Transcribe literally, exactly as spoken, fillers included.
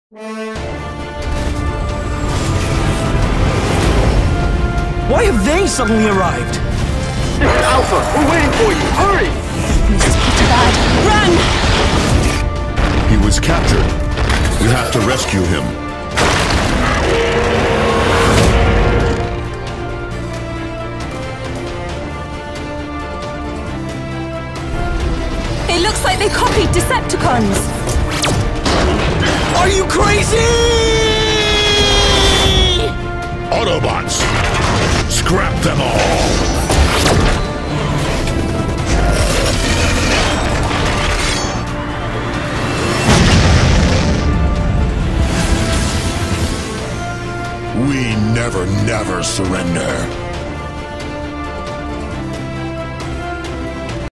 Why have they suddenly arrived? This is Alpha! We're waiting for you! Hurry! This is pretty bad. Run! He was captured. We have to rescue him. It looks like they copied Decepticons. Are you crazy? Autobots! Scrap them all! We never, never surrender.